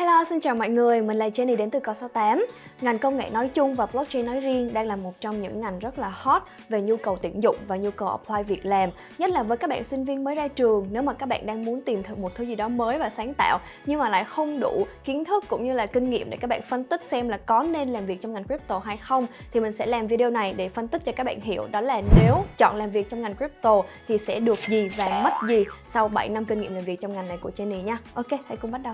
Hello, xin chào mọi người, mình là Jenny đến từ Co68. Ngành công nghệ nói chung và blockchain nói riêng đang là một trong những ngành rất là hot về nhu cầu tuyển dụng và nhu cầu apply việc làm. Nhất là với các bạn sinh viên mới ra trường, nếu mà các bạn đang muốn tìm thử một thứ gì đó mới và sáng tạo nhưng mà lại không đủ kiến thức cũng như là kinh nghiệm để các bạn phân tích xem là có nên làm việc trong ngành crypto hay không, thì mình sẽ làm video này để phân tích cho các bạn hiểu đó là nếu chọn làm việc trong ngành crypto thì sẽ được gì và mất gì sau 7 năm kinh nghiệm làm việc trong ngành này của Jenny nha. Ok, hãy cùng bắt đầu.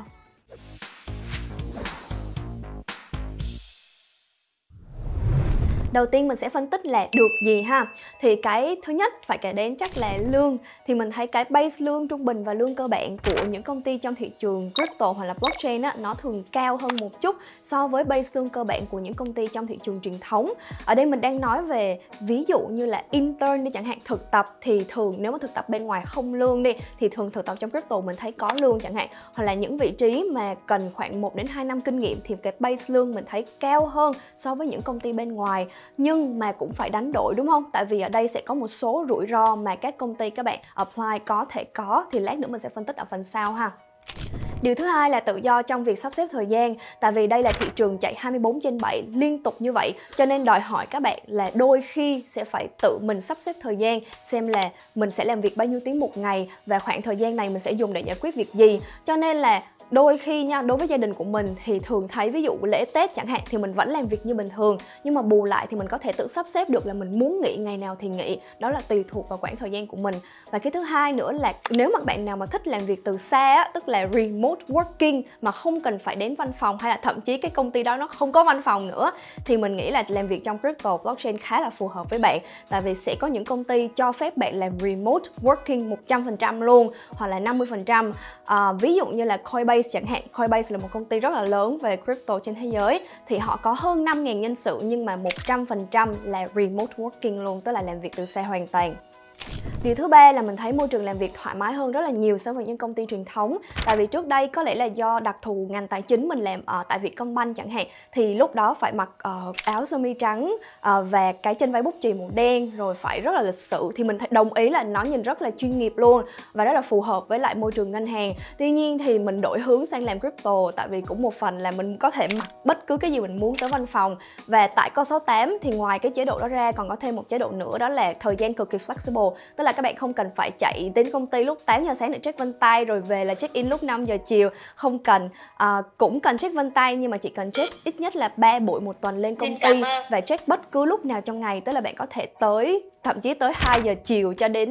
Đầu tiên mình sẽ phân tích là được gì ha. Thì cái thứ nhất phải kể đến chắc là lương. Thì mình thấy cái base lương trung bình và lương cơ bản của những công ty trong thị trường crypto hoặc là blockchain á, nó thường cao hơn một chút so với base lương cơ bản của những công ty trong thị trường truyền thống. Ở đây mình đang nói về ví dụ như là intern đi chẳng hạn, thực tập thì thường nếu mà thực tập bên ngoài không lương đi thì thường thực tập trong crypto mình thấy có lương chẳng hạn. Hoặc là những vị trí mà cần khoảng 1 đến 2 năm kinh nghiệm thì cái base lương mình thấy cao hơn so với những công ty bên ngoài. Nhưng mà cũng phải đánh đổi đúng không? Tại vì ở đây sẽ có một số rủi ro mà các công ty các bạn apply có thể có, thì lát nữa mình sẽ phân tích ở phần sau ha. Điều thứ hai là tự do trong việc sắp xếp thời gian. Tại vì đây là thị trường chạy 24/7 liên tục như vậy, cho nên đòi hỏi các bạn là đôi khi sẽ phải tự mình sắp xếp thời gian, xem là mình sẽ làm việc bao nhiêu tiếng một ngày và khoảng thời gian này mình sẽ dùng để giải quyết việc gì. Cho nên là đôi khi nha, đối với gia đình của mình thì thường thấy ví dụ lễ Tết chẳng hạn thì mình vẫn làm việc như bình thường, nhưng mà bù lại thì mình có thể tự sắp xếp được là mình muốn nghỉ ngày nào thì nghỉ. Đó là tùy thuộc vào khoảng thời gian của mình. Và cái thứ hai nữa là nếu mà bạn nào mà thích làm việc từ xa á, tức là remote working mà không cần phải đến văn phòng, hay là thậm chí cái công ty đó nó không có văn phòng nữa, thì mình nghĩ là làm việc trong crypto blockchain khá là phù hợp với bạn. Tại vì sẽ có những công ty cho phép bạn làm remote working 100% luôn, hoặc là 50%. Ví dụ như là Coinbase chẳng hạn. Coinbase là một công ty rất là lớn về crypto trên thế giới, thì họ có hơn 5.000 nhân sự nhưng mà 100% là remote working luôn, tức là làm việc từ xa hoàn toàn. Điều thứ ba là mình thấy môi trường làm việc thoải mái hơn rất là nhiều so với những công ty truyền thống. Tại vì trước đây có lẽ là do đặc thù ngành tài chính mình làm tại Vietcombank chẳng hạn, thì lúc đó phải mặc áo sơ mi trắng và cái chân váy bút chì màu đen, rồi phải rất là lịch sự. Thì mình đồng ý là nó nhìn rất là chuyên nghiệp luôn và rất là phù hợp với lại môi trường ngân hàng. Tuy nhiên thì mình đổi hướng sang làm crypto tại vì cũng một phần là mình có thể mặc bất cứ cái gì mình muốn tới văn phòng. Và tại Co68 thì ngoài cái chế độ đó ra còn có thêm một chế độ nữa, đó là thời gian cực kỳ flexible. Tức là các bạn không cần phải chạy đến công ty lúc 8 giờ sáng để check vân tay rồi về là check in lúc 5 giờ chiều. Không cần, cũng cần check vân tay nhưng mà chỉ cần check ít nhất là 3 buổi một tuần lên công ty và check bất cứ lúc nào trong ngày. Tức là bạn có thể tới, thậm chí tới 2 giờ chiều cho đến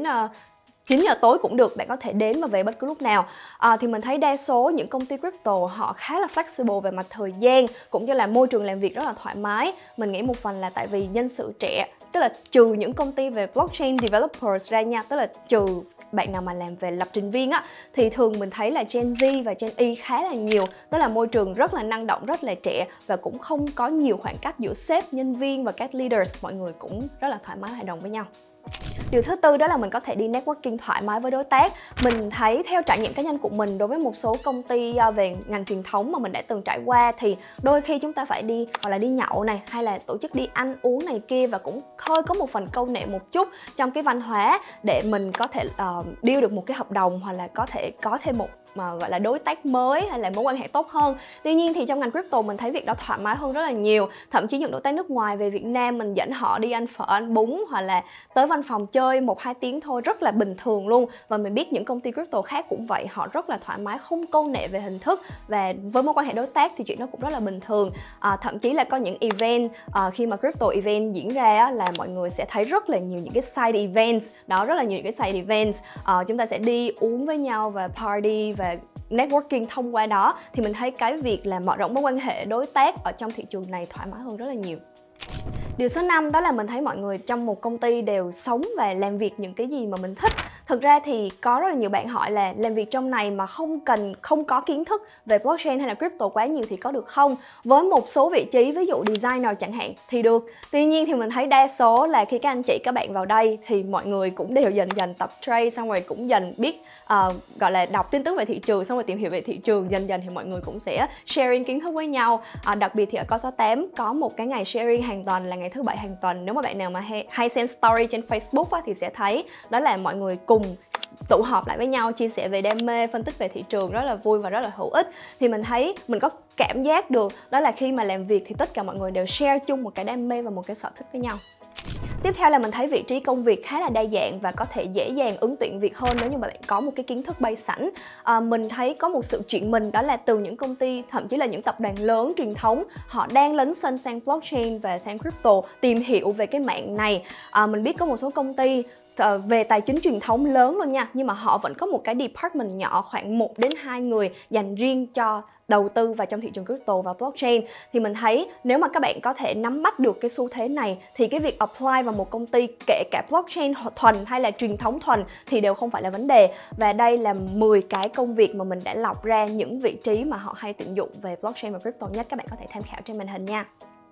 9 giờ tối cũng được, bạn có thể đến và về bất cứ lúc nào. Thì mình thấy đa số những công ty crypto họ khá là flexible về mặt thời gian, cũng như là môi trường làm việc rất là thoải mái. Mình nghĩ một phần là tại vì nhân sự trẻ, tức là trừ những công ty về blockchain developers ra nha, tức là trừ bạn nào mà làm về lập trình viên á, thì thường mình thấy là Gen Z và Gen Y khá là nhiều. Tức là môi trường rất là năng động, rất là trẻ và cũng không có nhiều khoảng cách giữa sếp, nhân viên và các leaders. Mọi người cũng rất là thoải mái hòa đồng với nhau. Điều thứ tư đó là mình có thể đi networking thoải mái với đối tác. Mình thấy theo trải nghiệm cá nhân của mình, đối với một số công ty về ngành truyền thống mà mình đã từng trải qua, thì đôi khi chúng ta phải đi hoặc là đi nhậu này, hay là tổ chức đi ăn uống này kia, và cũng hơi có một phần câu nệ một chút trong cái văn hóa để mình có thể deal được một cái hợp đồng, hoặc là có thể có thêm một gọi là đối tác mới hay là mối quan hệ tốt hơn. Tuy nhiên thì trong ngành crypto mình thấy việc đó thoải mái hơn rất là nhiều. Thậm chí những đối tác nước ngoài về Việt Nam mình dẫn họ đi ăn phở, ăn bún, hoặc là tới văn phòng chơi 1-2 tiếng thôi, rất là bình thường luôn. Và mình biết những công ty crypto khác cũng vậy, họ rất là thoải mái, không câu nệ về hình thức, và với mối quan hệ đối tác thì chuyện đó cũng rất là bình thường. Thậm chí là có những event, khi mà crypto event diễn ra á, là mọi người sẽ thấy rất là nhiều những cái side events đó, rất là nhiều những cái side events. Chúng ta sẽ đi uống với nhau và party và networking thông qua đó, thì mình thấy cái việc là mở rộng mối quan hệ đối tác ở trong thị trường này thoải mái hơn rất là nhiều. Điều số 5 đó là mình thấy mọi người trong một công ty đều sống và làm việc những cái gì mà mình thích. Thực ra thì có rất là nhiều bạn hỏi là làm việc trong này mà không có kiến thức về blockchain hay là crypto quá nhiều thì có được không? Với một số vị trí, ví dụ designer chẳng hạn thì được. Tuy nhiên thì mình thấy đa số là khi các anh chị các bạn vào đây thì mọi người cũng đều dần dần tập trade, xong rồi cũng dần biết gọi là đọc tin tức về thị trường, xong rồi tìm hiểu về thị trường. Dần dần thì mọi người cũng sẽ sharing kiến thức với nhau. Đặc biệt thì ở Co68 có một cái ngày sharing hàng tuần là ngày thứ Bảy hàng tuần. Nếu mà bạn nào mà hay xem story trên Facebook á, thì sẽ thấy đó là mọi người cùng tụ họp lại với nhau, chia sẻ về đam mê, phân tích về thị trường rất là vui và rất là hữu ích. Thì mình thấy mình có cảm giác được đó là khi mà làm việc thì tất cả mọi người đều share chung một cái đam mê và một cái sở thích với nhau. Tiếp theo là mình thấy vị trí công việc khá là đa dạng và có thể dễ dàng ứng tuyển việc hơn nếu như mà bạn có một cái kiến thức base sẵn. Mình thấy có một sự chuyển mình, đó là từ những công ty, thậm chí là những tập đoàn lớn truyền thống, họ đang lấn sân sang blockchain và sang crypto, tìm hiểu về cái mạng này. Mình biết có một số công ty về tài chính truyền thống lớn luôn nha, nhưng mà họ vẫn có một cái department nhỏ khoảng 1 đến 2 người dành riêng cho đầu tư vào trong thị trường crypto và blockchain. Thì mình thấy nếu mà các bạn có thể nắm bắt được cái xu thế này thì cái việc apply vào một công ty, kể cả blockchain thuần hay là truyền thống thuần, thì đều không phải là vấn đề. Và đây là 10 cái công việc mà mình đã lọc ra những vị trí mà họ hay tuyển dụng về blockchain và crypto nhất. Các bạn có thể tham khảo trên màn hình nha.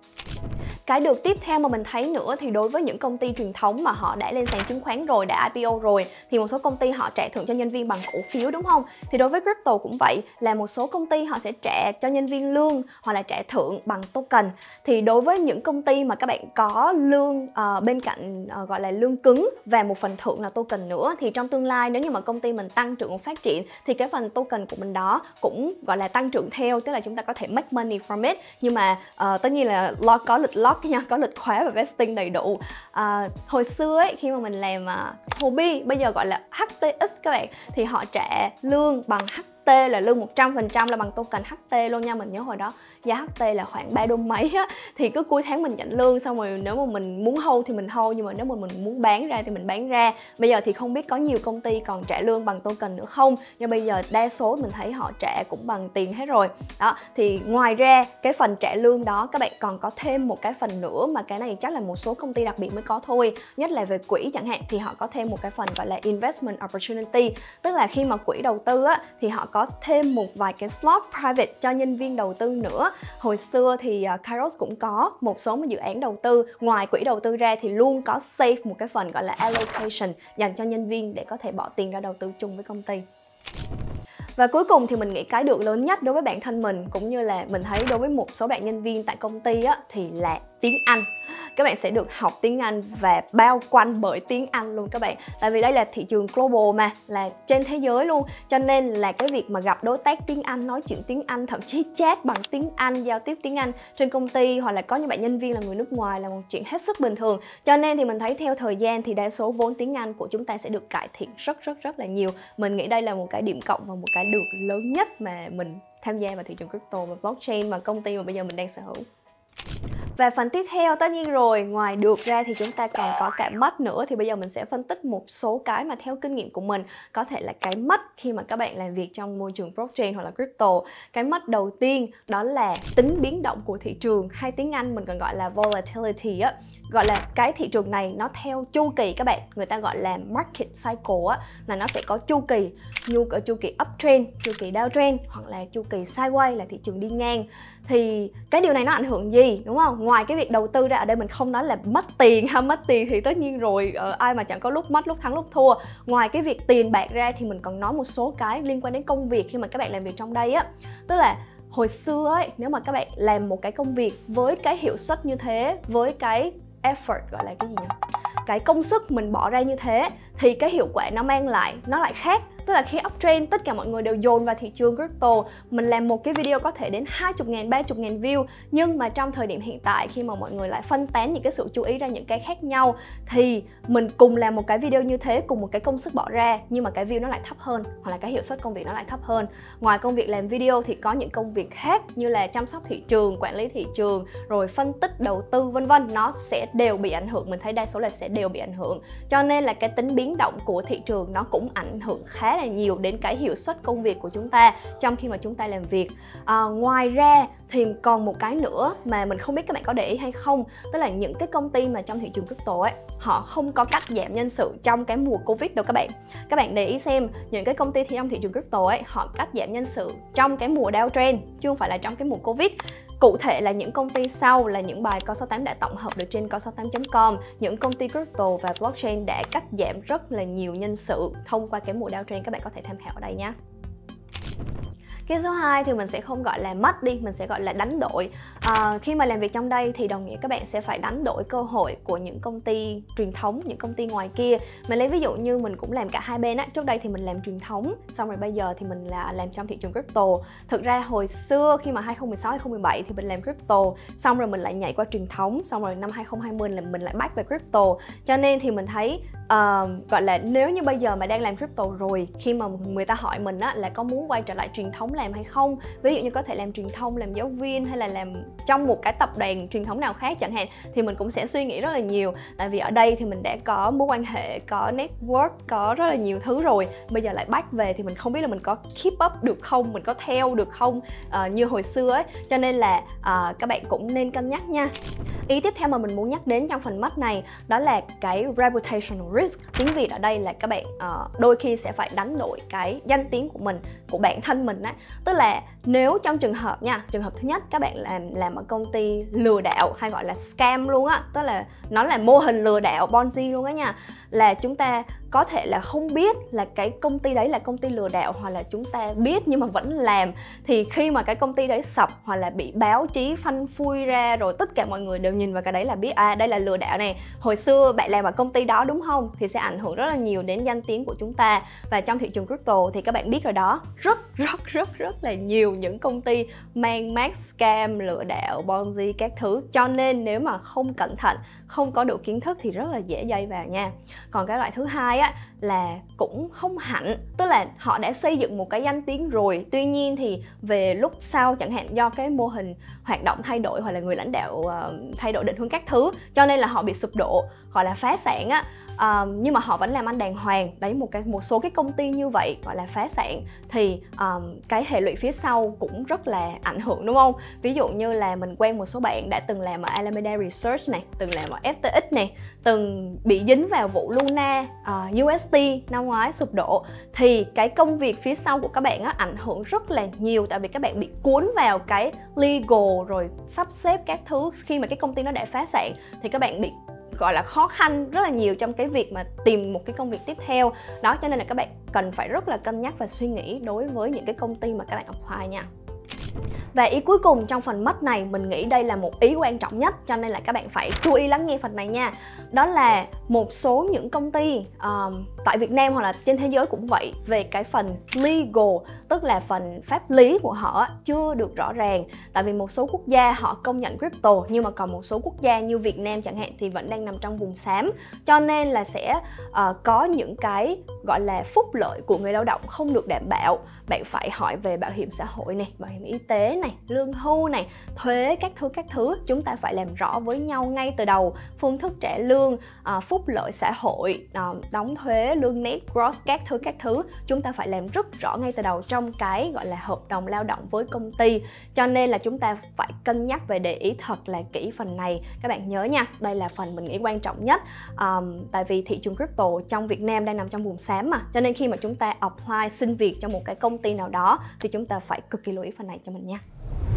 Cái được tiếp theo mà mình thấy nữa thì đối với những công ty truyền thống mà họ đã lên sàn chứng khoán rồi, đã IPO rồi, thì một số công ty họ trả thưởng cho nhân viên bằng cổ phiếu, đúng không? Thì đối với crypto cũng vậy, là một số công ty họ sẽ trả cho nhân viên lương hoặc là trả thưởng bằng token. Thì đối với những công ty mà các bạn có lương bên cạnh gọi là lương cứng và một phần thưởng là token nữa, thì trong tương lai nếu như mà công ty mình tăng trưởng phát triển thì cái phần token của mình đó cũng gọi là tăng trưởng theo, tức là chúng ta có thể make money from it. Nhưng mà tất nhiên là có lịch lock nha, có lịch khóa và vesting đầy đủ. Hồi xưa ấy, khi mà mình làm hobby, bây giờ gọi là HTX các bạn, thì họ trả lương bằng HT, là lương 100% là bằng token HT luôn nha. Mình nhớ hồi đó giá HT là khoảng 3 đô mấy á, thì cứ cuối tháng mình nhận lương, xong rồi nếu mà mình muốn hold thì mình hold, nhưng mà nếu mà mình muốn bán ra thì mình bán ra. Bây giờ thì không biết có nhiều công ty còn trả lương bằng token nữa không, nhưng bây giờ đa số mình thấy họ trả cũng bằng tiền hết rồi. Đó, thì ngoài ra cái phần trả lương đó các bạn còn có thêm một cái phần nữa, mà cái này chắc là một số công ty đặc biệt mới có thôi, nhất là về quỹ chẳng hạn, thì họ có thêm một cái phần gọi là investment opportunity. Tức là khi mà quỹ đầu tư á, thì họ có thêm một vài cái slot private cho nhân viên đầu tư nữa. Hồi xưa thì Kairos cũng có một số dự án đầu tư, ngoài quỹ đầu tư ra thì luôn có save một cái phần gọi là allocation dành cho nhân viên để có thể bỏ tiền ra đầu tư chung với công ty. Và cuối cùng thì mình nghĩ cái được lớn nhất đối với bản thân mình, cũng như là mình thấy đối với một số bạn nhân viên tại công ty á, thì là tiếng Anh. Các bạn sẽ được học tiếng Anh và bao quanh bởi tiếng Anh luôn các bạn. Tại vì đây là thị trường global mà, là trên thế giới luôn. Cho nên là cái việc mà gặp đối tác tiếng Anh, nói chuyện tiếng Anh, thậm chí chat bằng tiếng Anh, giao tiếp tiếng Anh trên công ty, hoặc là có những bạn nhân viên là người nước ngoài là một chuyện hết sức bình thường. Cho nên thì mình thấy theo thời gian thì đa số vốn tiếng Anh của chúng ta sẽ được cải thiện rất là nhiều. Mình nghĩ đây là một cái điểm cộng và một cái được lớn nhất mà mình tham gia vào thị trường crypto và blockchain mà công ty mà bây giờ mình đang sở hữu. Và phần tiếp theo, tất nhiên rồi, ngoài được ra thì chúng ta còn có cả mất nữa. Thì bây giờ mình sẽ phân tích một số cái mà theo kinh nghiệm của mình có thể là cái mất khi mà các bạn làm việc trong môi trường blockchain hoặc là crypto. Cái mất đầu tiên đó là tính biến động của thị trường, hay tiếng Anh mình còn gọi là volatility á. Gọi là cái thị trường này nó theo chu kỳ các bạn, người ta gọi là market cycle á, là nó sẽ có chu kỳ, chu kỳ uptrend, chu kỳ downtrend, hoặc là chu kỳ sideways là thị trường đi ngang. Thì cái điều này nó ảnh hưởng gì, đúng không? Ngoài cái việc đầu tư ra, ở đây mình không nói là mất tiền ha, mất tiền thì tất nhiên rồi, ai mà chẳng có lúc mất, lúc thắng, lúc thua. Ngoài cái việc tiền bạc ra thì mình còn nói một số cái liên quan đến công việc khi mà các bạn làm việc trong đây á. Tức là hồi xưa ấy, nếu mà các bạn làm một cái công việc với cái hiệu suất như thế, với cái effort, gọi là cái gì nhỉ? Cái công sức mình bỏ ra như thế, thì cái hiệu quả nó mang lại nó lại khác. Tức là khi uptrend tất cả mọi người đều dồn vào thị trường crypto, mình làm một cái video có thể đến 20.000, 30.000 view. Nhưng mà trong thời điểm hiện tại, khi mà mọi người lại phân tán những cái sự chú ý ra những cái khác nhau, thì mình cùng làm một cái video như thế, cùng một cái công sức bỏ ra, nhưng mà cái view nó lại thấp hơn, hoặc là cái hiệu suất công việc nó lại thấp hơn. Ngoài công việc làm video thì có những công việc khác như là chăm sóc thị trường, quản lý thị trường, rồi phân tích đầu tư vân vân, nó sẽ đều bị ảnh hưởng. Mình thấy đa số là sẽ đều bị ảnh hưởng. Cho nên là cái tính biến động của thị trường nó cũng ảnh hưởng khá là nhiều đến cái hiệu suất công việc của chúng ta trong khi mà chúng ta làm việc. Ngoài ra thì còn một cái nữa mà mình không biết các bạn có để ý hay không, tức là những cái công ty mà trong thị trường crypto ấy, họ không có cắt giảm nhân sự trong cái mùa Covid đâu các bạn. Các bạn để ý xem, những cái công ty trong thị trường crypto ấy, họ cắt giảm nhân sự trong cái mùa downtrend, chứ không phải là trong cái mùa Covid. Cụ thể là những công ty sau là những bài Coin68 đã tổng hợp được trên Coin68.com. Những công ty crypto và blockchain đã cắt giảm rất là nhiều nhân sự thông qua cái mùa downtrend, các bạn có thể tham khảo ở đây nhé. Cái số 2 thì mình sẽ không gọi là mất đi, mình sẽ gọi là đánh đổi. Khi mà làm việc trong đây thì đồng nghĩa các bạn sẽ phải đánh đổi cơ hội của những công ty truyền thống, những công ty ngoài kia. Mình lấy ví dụ như mình cũng làm cả hai bên á. Trước đây thì mình làm truyền thống, xong rồi bây giờ thì mình là làm trong thị trường crypto. Thực ra hồi xưa khi mà 2016, 2017 thì mình làm crypto, xong rồi mình lại nhảy qua truyền thống, xong rồi năm 2020 là mình lại back về crypto. Cho nên thì mình thấy gọi là nếu như bây giờ mà đang làm crypto rồi, khi mà người ta hỏi mình á, là có muốn quay trở lại truyền thống làm hay không, ví dụ như có thể làm truyền thông, làm giáo viên hay là làm trong một cái tập đoàn truyền thống nào khác chẳng hạn, thì mình cũng sẽ suy nghĩ rất là nhiều. Tại vì ở đây thì mình đã có mối quan hệ, có network, có rất là nhiều thứ rồi. Bây giờ lại back về thì mình không biết là mình có keep up được không, mình có theo được không như hồi xưa ấy. Cho nên là các bạn cũng nên cân nhắc nha. Ý tiếp theo mà mình muốn nhắc đến trong phần mất này đó là cái reputational risk. Tiếng Việt ở đây là các bạn đôi khi sẽ phải đánh đổi cái danh tiếng của mình, của bản thân mình á. Tức là nếu trong trường hợp nha, trường hợp thứ nhất các bạn làm ở công ty lừa đảo hay gọi là scam luôn á, tức là nó là mô hình lừa đảo Ponzi luôn á nha, là chúng ta có thể là không biết là cái công ty đấy là công ty lừa đảo, hoặc là chúng ta biết nhưng mà vẫn làm. Thì khi mà cái công ty đấy sập hoặc là bị báo chí phanh phui ra rồi, tất cả mọi người đều nhìn vào cái đấy là biết đây là lừa đảo này, hồi xưa bạn làm ở công ty đó đúng không, thì sẽ ảnh hưởng rất là nhiều đến danh tiếng của chúng ta. Và trong thị trường crypto thì các bạn biết rồi đó, rất là nhiều những công ty mang mác scam, lừa đảo, Ponzi các thứ. Cho nên nếu mà không cẩn thận, không có đủ kiến thức thì rất là dễ dây vào nha. Còn cái loại thứ hai á là cũng không hẳn, tức là họ đã xây dựng một cái danh tiếng rồi, tuy nhiên thì về lúc sau chẳng hạn do cái mô hình hoạt động thay đổi hoặc là người lãnh đạo thay đổi định hướng các thứ, cho nên là họ bị sụp đổ, gọi là phá sản á. Nhưng mà họ vẫn làm ăn đàng hoàng. Đấy, một số cái công ty như vậy gọi là phá sản thì cái hệ lụy phía sau cũng rất là ảnh hưởng, đúng không? Ví dụ như là mình quen một số bạn đã từng làm ở Alameda Research này, từng làm ở FTX này, từng bị dính vào vụ Luna UST năm ngoái sụp đổ. Thì cái công việc phía sau của các bạn á ảnh hưởng rất là nhiều, tại vì các bạn bị cuốn vào cái legal rồi sắp xếp các thứ. Khi mà cái công ty nó đã phá sản thì các bạn bị gọi là khó khăn rất là nhiều trong cái việc mà tìm một cái công việc tiếp theo đó. Cho nên là các bạn cần phải rất là cân nhắc và suy nghĩ đối với những cái công ty mà các bạn apply nha. Và ý cuối cùng trong phần mất này, mình nghĩ đây là một ý quan trọng nhất, cho nên là các bạn phải chú ý lắng nghe phần này nha. Đó là một số những công ty tại Việt Nam hoặc là trên thế giới cũng vậy, về cái phần legal, tức là phần pháp lý của họ chưa được rõ ràng. Tại vì một số quốc gia họ công nhận crypto, nhưng mà còn một số quốc gia như Việt Nam chẳng hạn thì vẫn đang nằm trong vùng xám. Cho nên là sẽ có những cái gọi là phúc lợi của người lao động không được đảm bảo. Bạn phải hỏi về bảo hiểm xã hội này, bảo hiểm y tế này, lương hưu này, thuế các thứ. Chúng ta phải làm rõ với nhau ngay từ đầu. Phương thức trả lương, phúc lợi xã hội, đóng thuế, lương net, gross các thứ. Chúng ta phải làm rất rõ ngay từ đầu trong cái gọi là hợp đồng lao động với công ty. Cho nên là chúng ta phải cân nhắc và để ý thật là kỹ phần này. Các bạn nhớ nha, đây là phần mình nghĩ quan trọng nhất. Tại vì thị trường crypto trong Việt Nam đang nằm trong vùng xám mà. Cho nên khi mà chúng ta apply xin việc cho một cái công ty nào đó thì chúng ta phải cực kỳ lưu ý phần này cho mình nha.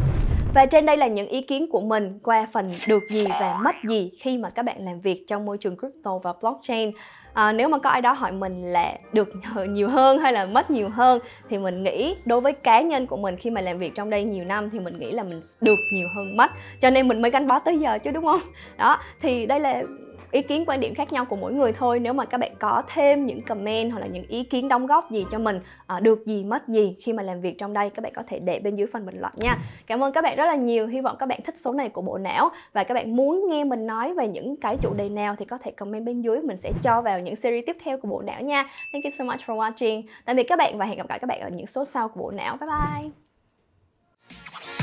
Và trên đây là những ý kiến của mình qua phần được gì và mất gì khi mà các bạn làm việc trong môi trường crypto và blockchain. Nếu mà có ai đó hỏi mình là được nhiều hơn hay là mất nhiều hơn, thì mình nghĩ đối với cá nhân của mình khi mà làm việc trong đây nhiều năm thì mình nghĩ là mình được nhiều hơn mất. Cho nên mình mới gắn bó tới giờ chứ, đúng không? Đó, thì đây là ý kiến quan điểm khác nhau của mỗi người thôi. Nếu mà các bạn có thêm những comment hoặc là những ý kiến đóng góp gì cho mình, được gì mất gì khi mà làm việc trong đây, các bạn có thể để bên dưới phần bình luận nha. Cảm ơn các bạn rất là nhiều. Hy vọng các bạn thích số này của bộ não, và các bạn muốn nghe mình nói về những cái chủ đề nào thì có thể comment bên dưới, mình sẽ cho vào những series tiếp theo của bộ não nha. Thank you so much for watching. Tạm biệt các bạn và hẹn gặp lại các bạn ở những số sau của bộ não. Bye bye.